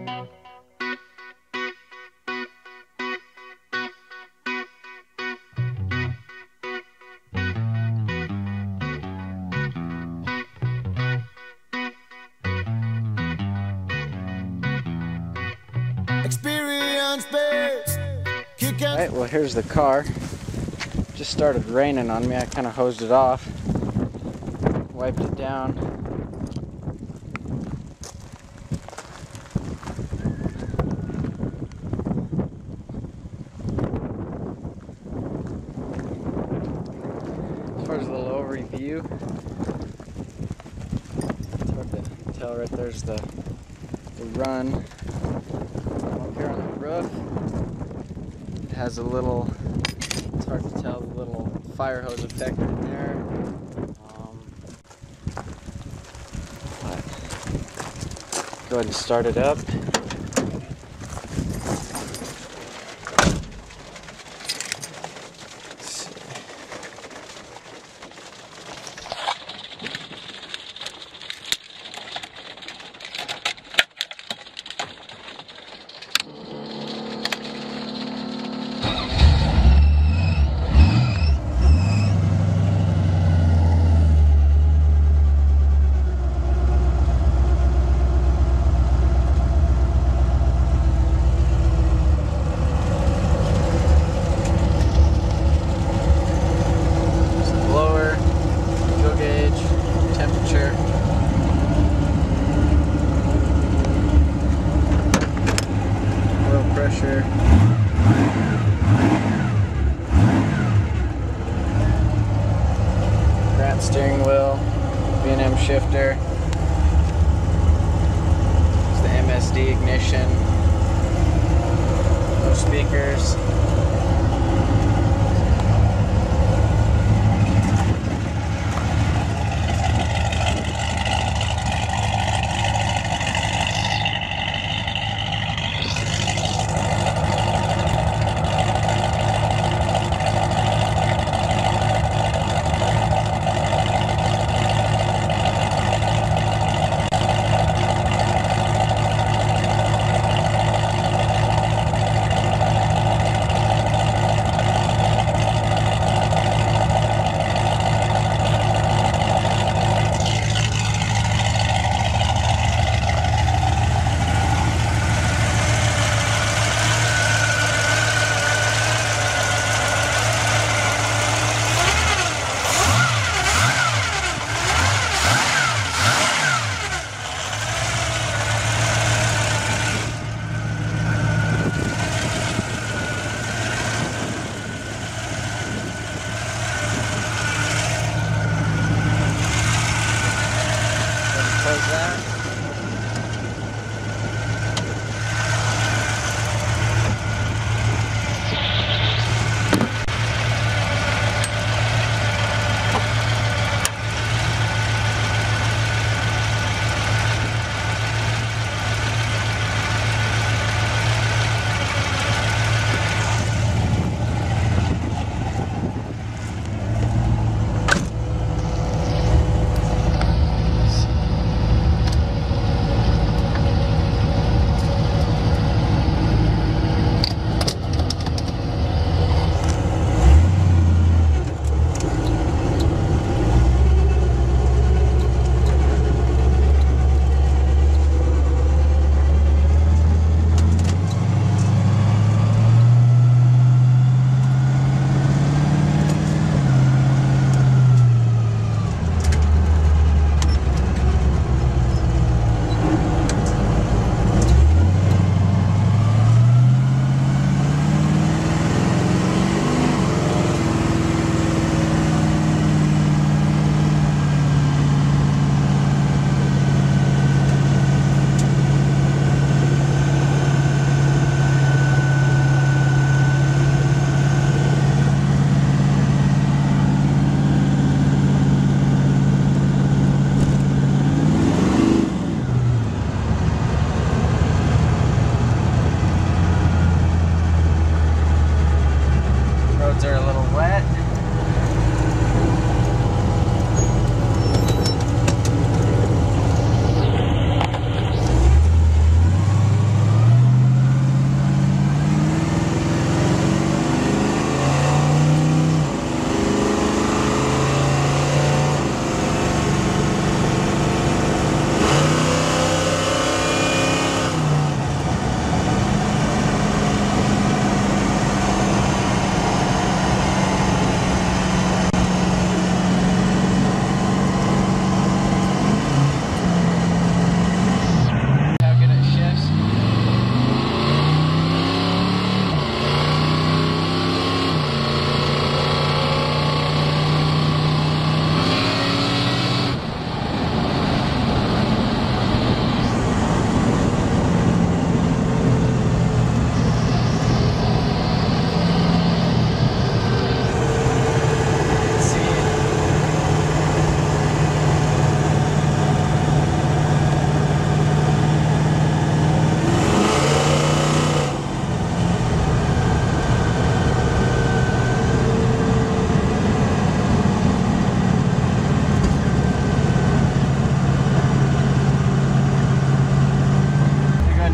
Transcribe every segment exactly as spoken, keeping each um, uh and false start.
Alright, well here's the car. Just started raining on me. I kind of hosed it off, wiped it down. As far as a little overview, it's hard to tell. Right there's the, the run. Up here on the roof, it has a little, it's hard to tell, the little fire hose effect in there. Um, but go ahead and start it up. Pressure. Grant steering wheel, B and M shifter. It's the M S D ignition. No speakers.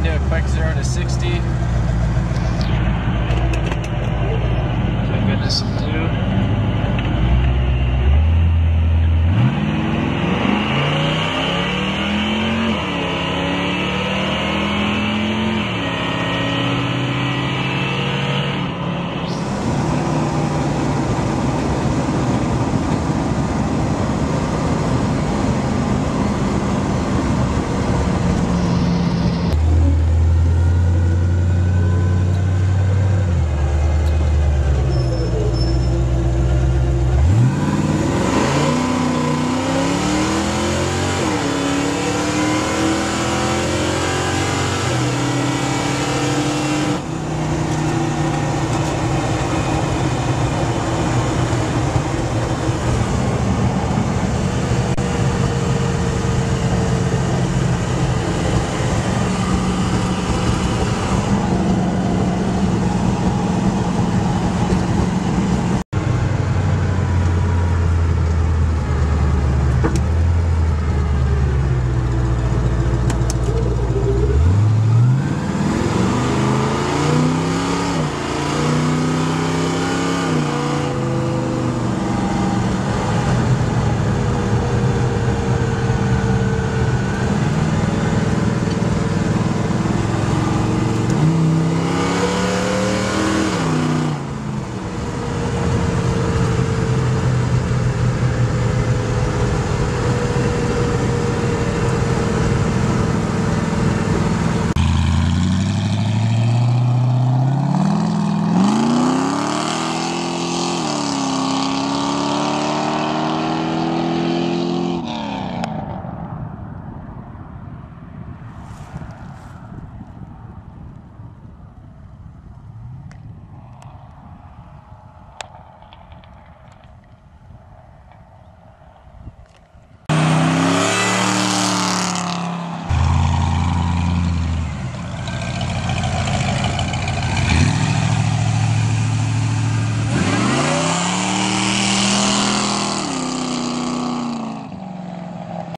ahead and do a quick zero to sixty. Thank goodness will do.